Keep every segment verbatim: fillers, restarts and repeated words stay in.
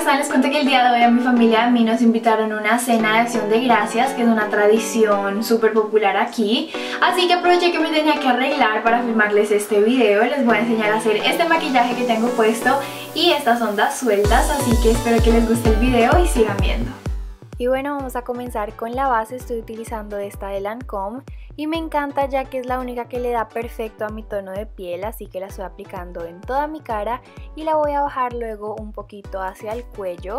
están? Les cuento que el día de hoy a mi familia y a mí nos invitaron a una cena de acción de gracias, que es una tradición súper popular aquí. Así que aproveché que me tenía que arreglar para filmarles este video. Les voy a enseñar a hacer este maquillaje que tengo puesto y estas ondas sueltas, así que espero que les guste el video y sigan viendo. Y bueno, vamos a comenzar con la base. Estoy utilizando esta de Lancôme y me encanta ya que es la única que le da perfecto a mi tono de piel, así que la estoy aplicando en toda mi cara y la voy a bajar luego un poquito hacia el cuello.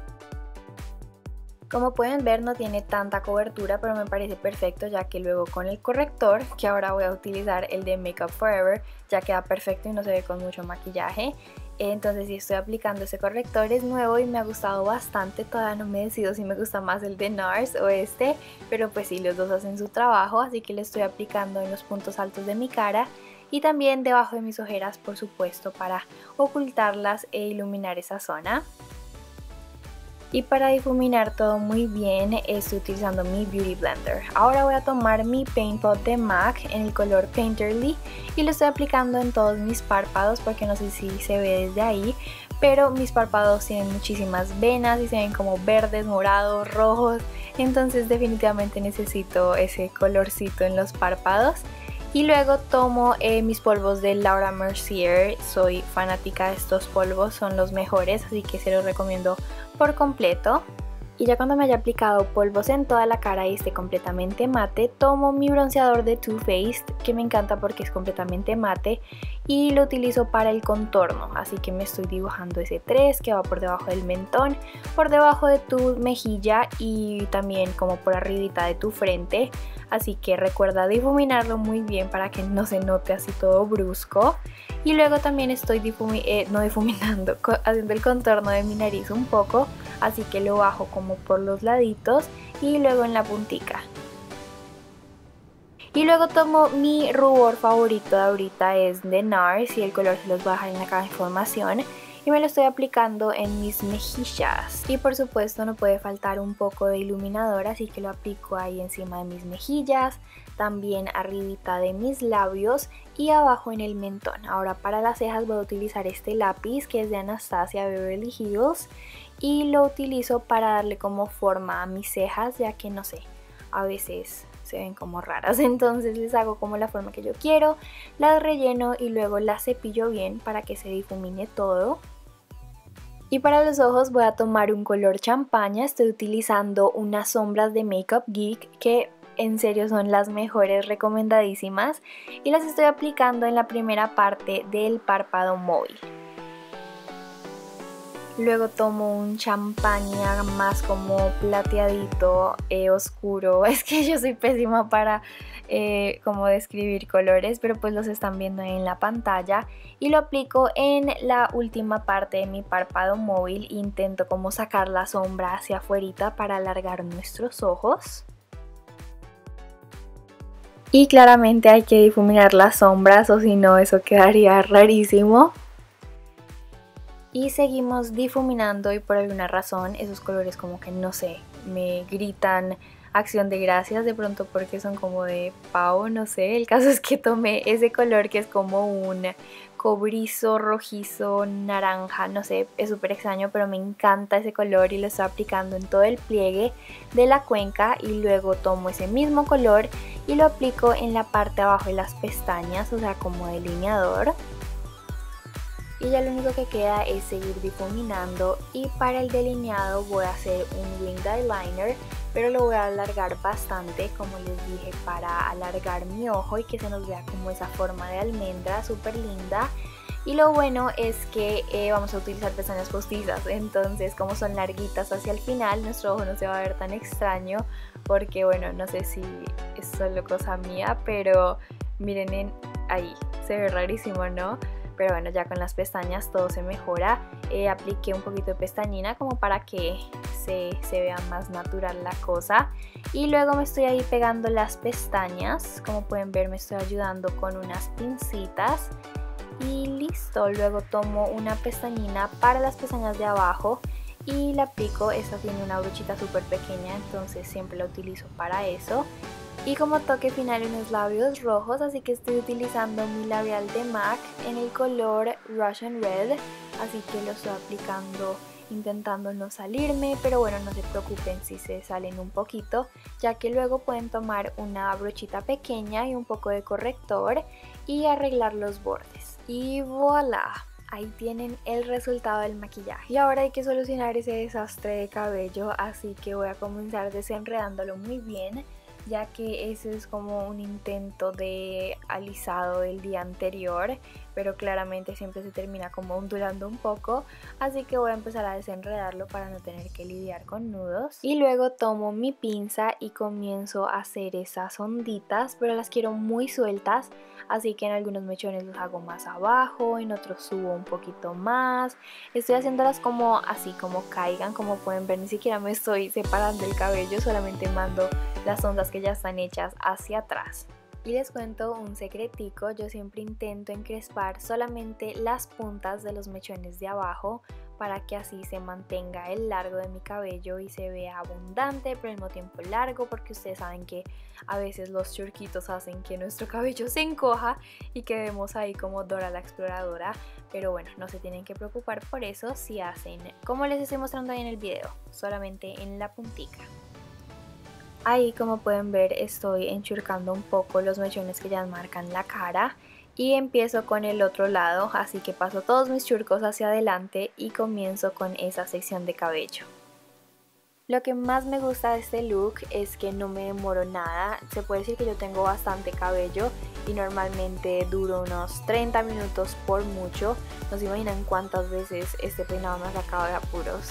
Como pueden ver, no tiene tanta cobertura, pero me parece perfecto ya que luego con el corrector, que ahora voy a utilizar el de Make Up Forever, ya queda perfecto y no se ve con mucho maquillaje. Entonces sí estoy aplicando ese corrector, es nuevo y me ha gustado bastante. Todavía no me decido si me gusta más el de NARS o este, pero pues sí, los dos hacen su trabajo, así que le estoy aplicando en los puntos altos de mi cara y también debajo de mis ojeras, por supuesto, para ocultarlas e iluminar esa zona. Y para difuminar todo muy bien estoy utilizando mi Beauty Blender. Ahora voy a tomar mi Paint Pot de MAC en el color Painterly y lo estoy aplicando en todos mis párpados porque no sé si se ve desde ahí, pero mis párpados tienen muchísimas venas y se ven como verdes, morados, rojos, entonces definitivamente necesito ese colorcito en los párpados. Y luego tomo eh, mis polvos de Laura Mercier, soy fanática de estos polvos, son los mejores, así que se los recomiendo por completo. Y ya cuando me haya aplicado polvos en toda la cara y esté completamente mate, tomo mi bronceador de Too Faced, que me encanta porque es completamente mate, y lo utilizo para el contorno, así que me estoy dibujando ese tres que va por debajo del mentón, por debajo de tu mejilla y también como por arribita de tu frente, así que recuerda difuminarlo muy bien para que no se note así todo brusco. Y luego también estoy difumi eh, no difuminando, haciendo el contorno de mi nariz un poco, así que lo bajo como por los laditos y luego en la puntica. Y luego tomo mi rubor favorito de ahorita, es de NARS y el color se los voy a dejar en la caja de información. Y me lo estoy aplicando en mis mejillas. Y por supuesto no puede faltar un poco de iluminador, así que lo aplico ahí encima de mis mejillas, también arribita de mis labios y abajo en el mentón. Ahora para las cejas voy a utilizar este lápiz que es de Anastasia Beverly Hills y lo utilizo para darle como forma a mis cejas, ya que no sé, a veces se ven como raras, entonces les hago como la forma que yo quiero, las relleno y luego las cepillo bien para que se difumine todo. Y para los ojos voy a tomar un color champaña, estoy utilizando unas sombras de Makeup Geek que en serio son las mejores, recomendadísimas, y las estoy aplicando en la primera parte del párpado móvil. Luego tomo un champaña más como plateadito, eh, oscuro. Es que yo soy pésima para eh, como describir colores, pero pues los están viendo en la pantalla. Y lo aplico en la última parte de mi párpado móvil. Intento como sacar la sombra hacia afuera para alargar nuestros ojos. Y claramente hay que difuminar las sombras o si no eso quedaría rarísimo. Y seguimos difuminando y por alguna razón esos colores como que no sé, me gritan acción de gracias, de pronto porque son como de pavo, no sé. El caso es que tomé ese color que es como un cobrizo, rojizo, naranja, no sé, es súper extraño, pero me encanta ese color y lo estoy aplicando en todo el pliegue de la cuenca y luego tomo ese mismo color y lo aplico en la parte de abajo de las pestañas, o sea como delineador. Y ya lo único que queda es seguir difuminando y para el delineado voy a hacer un winged eyeliner, pero lo voy a alargar bastante, como les dije, para alargar mi ojo y que se nos vea como esa forma de almendra súper linda. Y lo bueno es que eh, vamos a utilizar pestañas postizas, entonces como son larguitas hacia el final, nuestro ojo no se va a ver tan extraño porque bueno, no sé si es solo cosa mía, pero miren en, ahí, se ve rarísimo, ¿no? Pero bueno, ya con las pestañas todo se mejora. Eh, apliqué un poquito de pestañina como para que se, se vea más natural la cosa. Y luego me estoy ahí pegando las pestañas. Como pueden ver me estoy ayudando con unas pincitas. Y listo, luego tomo una pestañina para las pestañas de abajo y la aplico. Esta tiene una brochita súper pequeña, entonces siempre la utilizo para eso. Y como toque final unos labios rojos, así que estoy utilizando mi labial de MAC en el color Russian Red, así que lo estoy aplicando intentando no salirme, pero bueno, no se preocupen si se salen un poquito, ya que luego pueden tomar una brochita pequeña y un poco de corrector y arreglar los bordes. Y voilà, ahí tienen el resultado del maquillaje. Y ahora hay que solucionar ese desastre de cabello, así que voy a comenzar desenredándolo muy bien, ya que ese es como un intento de alisado del día anterior, pero claramente siempre se termina como ondulando un poco, así que voy a empezar a desenredarlo para no tener que lidiar con nudos. Y luego tomo mi pinza y comienzo a hacer esas onditas, pero las quiero muy sueltas, así que en algunos mechones los hago más abajo, en otros subo un poquito más. Estoy haciéndolas como así, como caigan, como pueden ver, ni siquiera me estoy separando el cabello, solamente mando las ondas que ya están hechas hacia atrás. Y les cuento un secretico, yo siempre intento encrespar solamente las puntas de los mechones de abajo para que así se mantenga el largo de mi cabello y se vea abundante pero al mismo tiempo largo, porque ustedes saben que a veces los churquitos hacen que nuestro cabello se encoja y quedemos ahí como Dora la Exploradora, pero bueno, no se tienen que preocupar por eso si hacen como les estoy mostrando ahí en el video, solamente en la puntica. Ahí, como pueden ver, estoy enchurcando un poco los mechones que ya marcan la cara y empiezo con el otro lado, así que paso todos mis churcos hacia adelante y comienzo con esa sección de cabello. Lo que más me gusta de este look es que no me demoro nada. Se puede decir que yo tengo bastante cabello y normalmente duro unos treinta minutos por mucho. No se imaginan cuántas veces este peinado me ha sacado de apuros.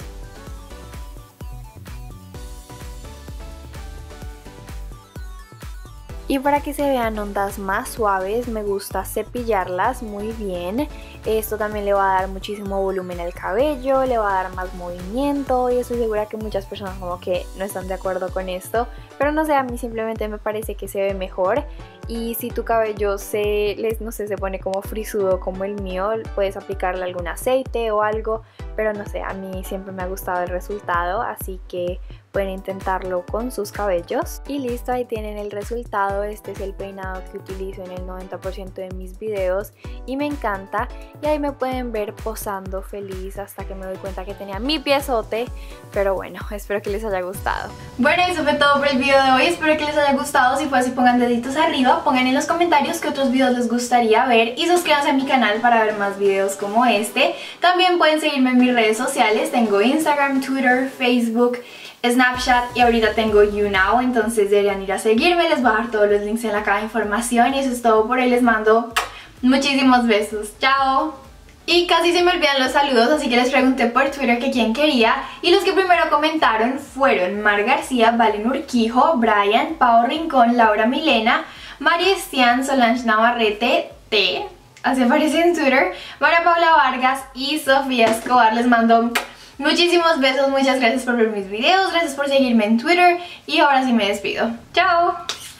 Y para que se vean ondas más suaves me gusta cepillarlas muy bien. Esto también le va a dar muchísimo volumen al cabello, le va a dar más movimiento y estoy segura que muchas personas como que no están de acuerdo con esto. Pero no sé, a mí simplemente me parece que se ve mejor. Y si tu cabello se, no sé, se pone como frisudo como el mío, puedes aplicarle algún aceite o algo. Pero no sé, a mí siempre me ha gustado el resultado, así que pueden intentarlo con sus cabellos. Y listo, ahí tienen el resultado. Este es el peinado que utilizo en el noventa por ciento de mis videos y me encanta. Y ahí me pueden ver posando feliz hasta que me doy cuenta que tenía mi piezote. Pero bueno, espero que les haya gustado. Bueno, eso fue todo por el video de hoy. Espero que les haya gustado. Si fue así, pongan deditos arriba, pongan en los comentarios qué otros videos les gustaría ver y suscríbanse a mi canal para ver más videos como este. También pueden seguirme en mis redes sociales. Tengo Instagram, Twitter, Facebook, Snapchat y ahorita tengo YouNow, entonces deberían ir a seguirme. Les voy a dejar todos los links en la caja de información y eso es todo por hoy. Les mando muchísimos besos. ¡Chao! Y casi se me olvidan los saludos, así que les pregunté por Twitter que quién quería y los que primero comentaron fueron Mar García, Valen Urquijo, Brian, Pau Rincón, Laura Milena, María Estián, Solange Navarrete, T, así aparece en Twitter, María Paula Vargas y Sofía Escobar. Les mando muchísimos besos, muchas gracias por ver mis videos, gracias por seguirme en Twitter y ahora sí me despido. ¡Chao!